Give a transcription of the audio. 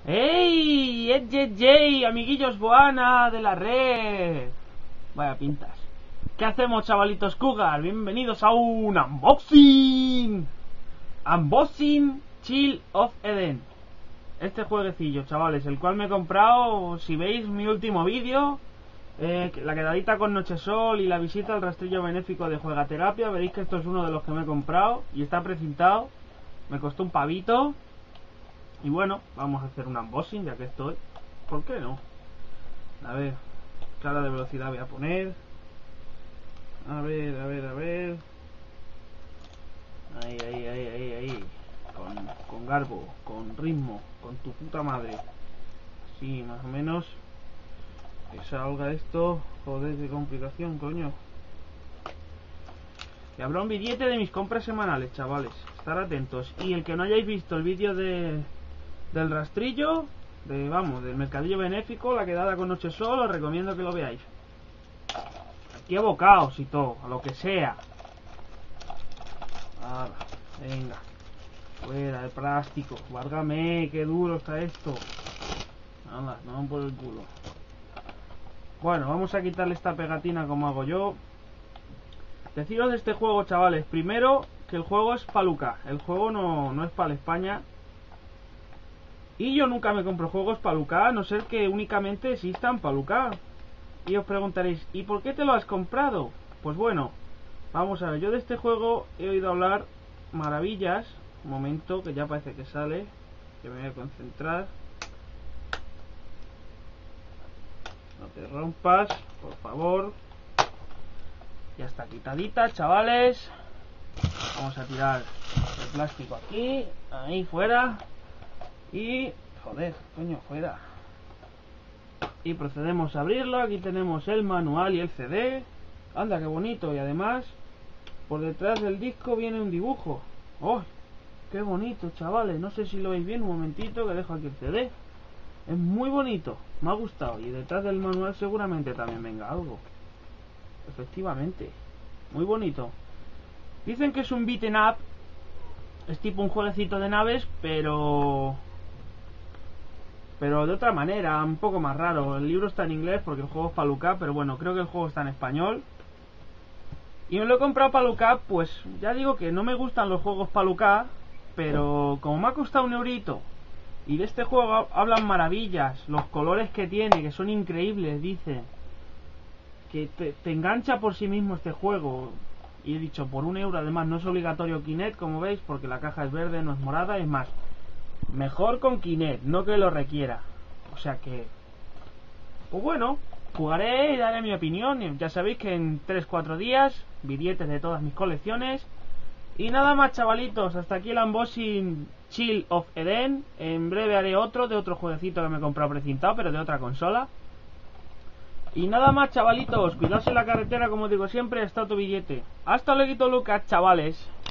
¡Ey! ¡Es JJ! Amiguillos Boana de la red. Vaya pintas. ¿Qué hacemos, chavalitos Cougar? Bienvenidos a un unboxing. Unboxing Child of Eden. Este jueguecillo, chavales, el cual me he comprado. Si veis mi último vídeo, la quedadita con Nochesol y la visita al rastrillo benéfico de Juegaterapia, veréis que esto es uno de los que me he comprado y está precintado. Me costó un pavito. Y bueno, vamos a hacer un unboxing ya que estoy. ¿Por qué no? A ver, escala de velocidad voy a poner. A ver. Ahí. Con garbo, con ritmo, con tu puta madre. Así, más o menos. Que salga esto. Joder, qué complicación, coño. Y habrá un billete de mis compras semanales, chavales. Estar atentos. Y el que no hayáis visto el vídeo del rastrillo, del mercadillo benéfico, la quedada con Nochesol, os recomiendo que lo veáis. Aquí abocaos y todo, a lo que sea. Ahora, venga. Fuera de plástico. Válgame, qué duro está esto. Nada, no por el culo. Bueno, vamos a quitarle esta pegatina como hago yo. Deciros de este juego, chavales. Primero, que el juego es paluca. El juego no es para España. Y yo nunca me compro juegos paluca, a no ser que únicamente existan paluca. Y os preguntaréis, ¿y por qué te lo has comprado? Pues bueno, vamos a ver, yo de este juego he oído hablar maravillas. Un momento, que ya parece que sale, que me voy a concentrar. No te rompas, por favor. Ya está quitadita, chavales. Vamos a tirar el plástico aquí, ahí fuera. Y... joder, coño, fuera. Y procedemos a abrirlo. Aquí tenemos el manual y el CD. Anda, qué bonito. Y además, por detrás del disco viene un dibujo. ¡Oh! ¡Qué bonito, chavales! No sé si lo veis bien. Un momentito, que dejo aquí el CD. Es muy bonito. Me ha gustado. Y detrás del manual seguramente también venga algo. Efectivamente. Muy bonito. Dicen que es un beaten up. Es tipo un jueguecito de naves, pero de otra manera, un poco más raro. El libro está en inglés porque el juego es paluca, pero bueno, creo que el juego está en español. Y me lo he comprado paluca, pues ya digo que no me gustan los juegos paluca, pero como me ha costado €1, y de este juego hablan maravillas, los colores que tiene, que son increíbles, dicen, que te engancha por sí mismo este juego. Y he dicho, por €1, además no es obligatorio Kinect, como veis, porque la caja es verde, no es morada, es más, mejor con Kinect, no que lo requiera. O sea que, pues bueno, jugaré y daré mi opinión. Ya sabéis que en 3-4 días, billetes de todas mis colecciones. Y nada más, chavalitos, hasta aquí el unboxing Child of Eden. En breve haré otro de otro jueguecito que me he comprado precintado, pero de otra consola. Y nada más, chavalitos, cuidaos en la carretera, como digo siempre, hasta tu billete. Hasta luego, Lucas, chavales.